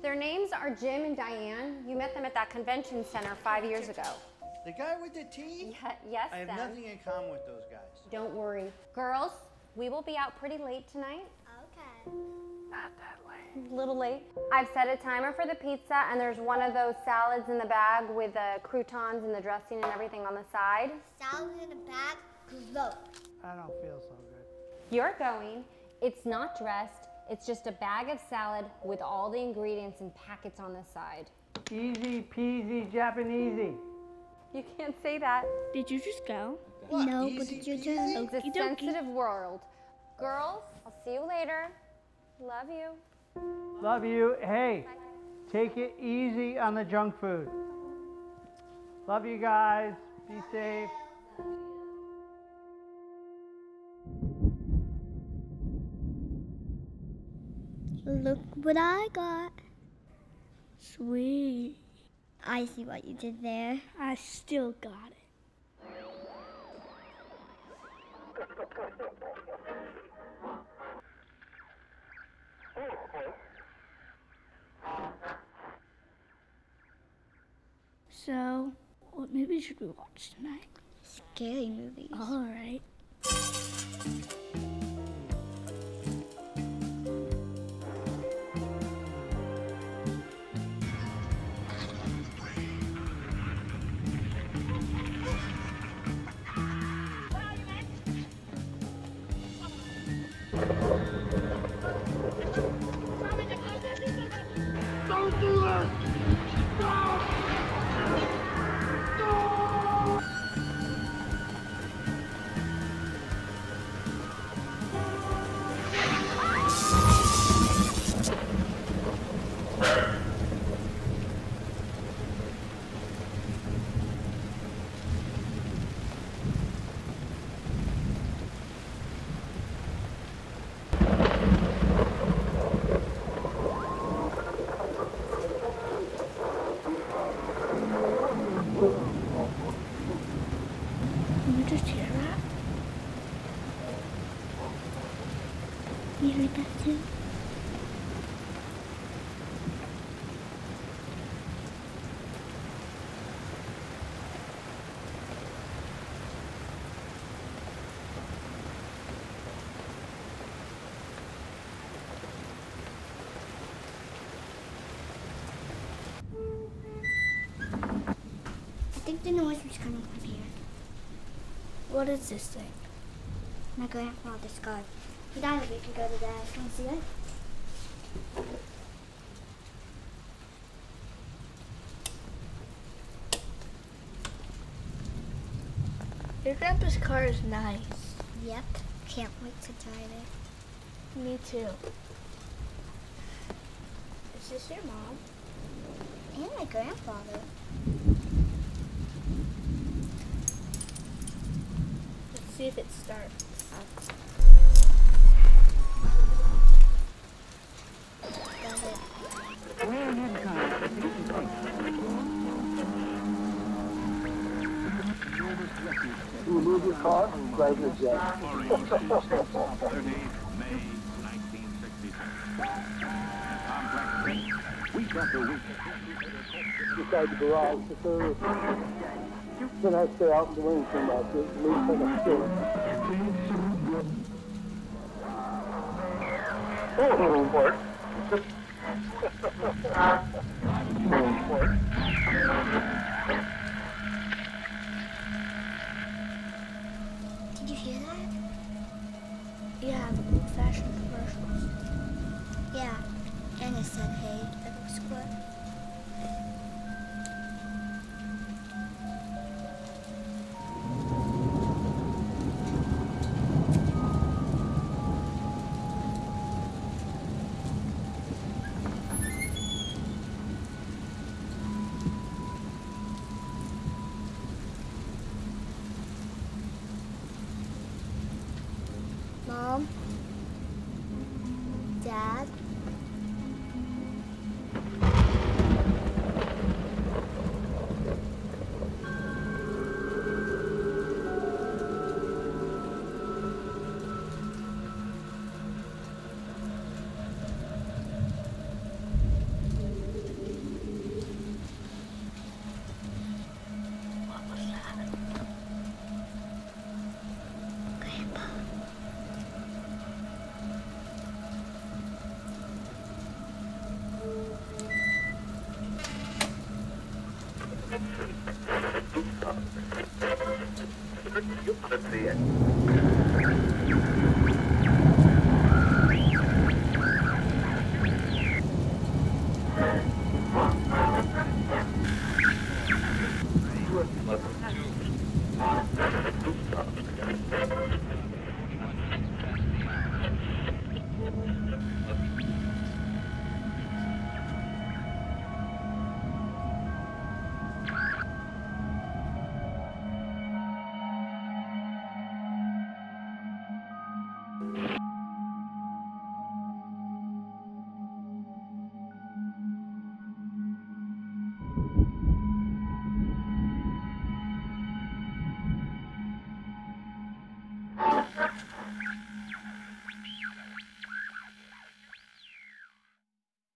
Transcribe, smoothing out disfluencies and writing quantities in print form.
Their names are Jim and Diane. You met them at that convention center 5 years ago. The guy with the T? Yeah, yes, I have nothing in common with those guys. Don't worry. Girls, we will be out pretty late tonight. Okay. Not that late. A little late. I've set a timer for the pizza, and there's one of those salads in the bag with the croutons and the dressing and everything on the side. Salad in a bag? Gross. I don't feel so good. You're going. It's not dressed. It's just a bag of salad with all the ingredients and packets on the side. Easy peasy Japanesey. You can't say that. Did you just go? What? No, but it's your turn. It's a sensitive world. Girls, I'll see you later. Love you. Love you. Hey, take it easy on the junk food. Love you guys. Be safe. Look what I got. Sweet. I see what you did there. I still got it. So, what movie should we watch tonight? Scary movies. All right. Don't do this! Stop! Can you just hear that? You heard that too? I think the noise was coming from here. What is this thing? My grandfather's car. He died a week ago today. Can you see it? Your grandpa's car is nice. Yep. Can't wait to drive it. Me too. Is this your mom? And my grandfather. Let's see if it starts. Got it. You move your car, drive your jet. 30 May 1966. Complex week after week. Beside the garage for service. Then I stay out in the wind too much. It leaves like a skillet. Oh, report. Report. Did you hear that? Yeah, the old-fashioned commercials. Yeah. And it said, hey, that looks good. Mom? Dad? Let's see it.